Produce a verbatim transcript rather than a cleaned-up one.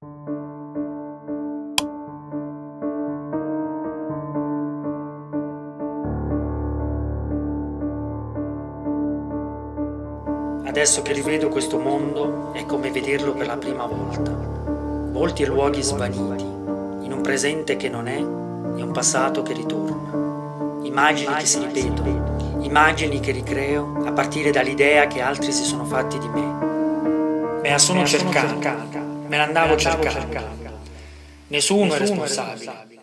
Adesso che rivedo questo mondo è come vederlo per la prima volta. Volti e luoghi svaniti, in un presente che non è e un passato che ritorna. Immagini che si ripetono, immagini che ricreo a partire dall'idea che altri si sono fatti di me. Me la sono cercata, me l'andavo cercando. Nessuno è responsabile.